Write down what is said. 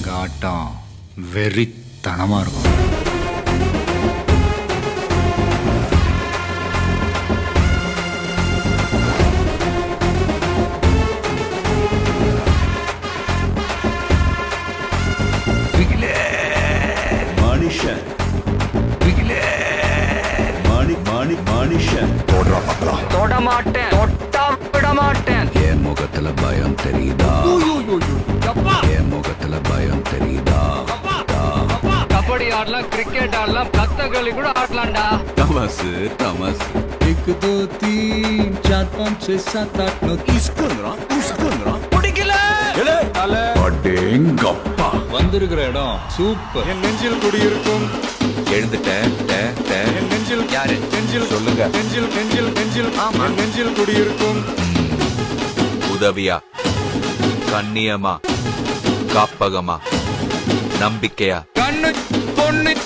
ஆட்டம் வெறித்தனமா இருக்கும். மனுஷன் மனுஷன் தொட மாட்டேன், தொட்டா விட மாட்டேன். என் முகத்துல பயம் தெரியுதா? என் முகத்துல பயம் தெரியுதா? கபடி ஆடலாம், கிரிக்கெட் ஆடலாம், கத்தகளி கூட ஆடலாம்டா. தமாசு தமாசு. 1 2 3 4 5 6 7 8 9 இஸ்குன்றான் பிடிக்கல. அடேங்கப்பா. வந்திருக்கிற இடம் சூப்பர். என் நெஞ்சில் குடியிருக்கும் எழுந்துட்டேன். என் நெஞ்சில் யாரு? நெஞ்சில் சொல்லுங்க. நெஞ்சில் ஆமா. என் நெஞ்சில் குடியிருக்கும் உதவியா, கண்ணியமா, காப்பகமா, நம்பிக்கையா, கண்ணு பொண்ணு